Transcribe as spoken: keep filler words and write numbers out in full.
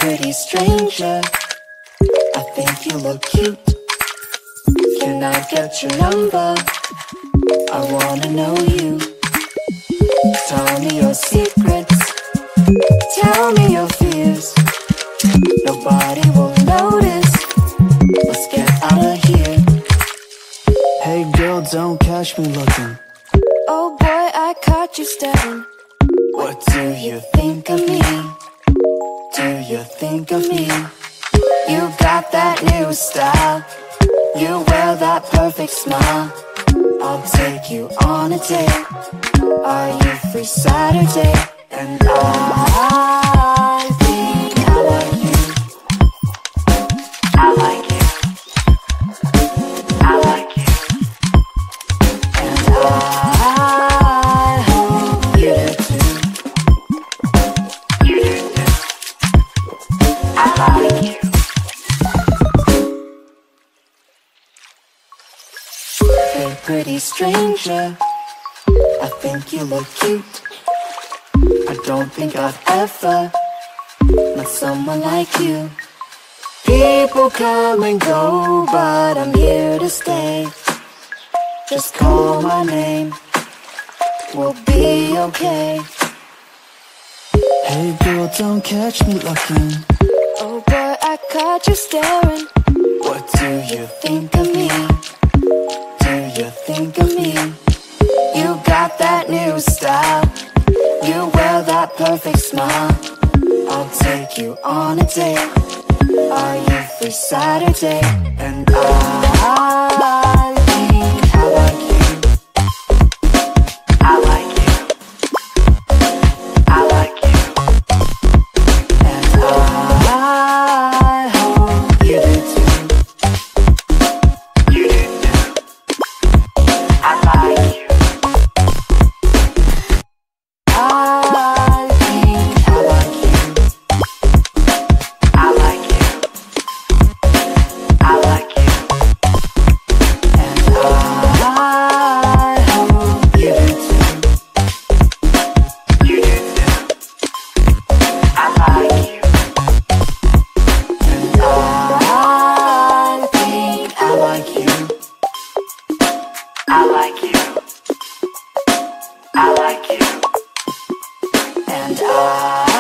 pretty stranger, I think you look cute. Can I get your number? I wanna know you. Tell me your secrets, tell me your fears. Nobody will notice. Let's get out of here. Hey girl, don't catch me looking. Oh boy, I caught you staring. What do you think of me? Do you think of me? You got that new style, you wear that perfect smile. I'll take you on a date. Are you free Saturday? And I think I like you. I like you. I like you. And I hope you do too. You do too. I like you. Hey pretty stranger, I think you look cute. I don't think I've ever met someone like you. People come and go, but I'm here to stay. Just call my name, we'll be okay. Hey girl, don't catch me looking. Oh boy, I caught you staring. What do you think of me? Do you think of me? You got that new style, you wear that perfect smile. I'll take you on a date. Are you free Saturday? And I think I like you. I like you. I like you. And I hope you do too. You do too. I like you. I think I like you. I like you. I like you. And I hope you do too. You do too. I like you. And I think I like you. I like you. I like you. And I